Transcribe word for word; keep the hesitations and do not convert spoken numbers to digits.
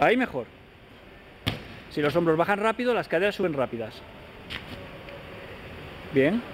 Ahí mejor. Si los hombros bajan rápido, las caderas suben rápidas. Bien.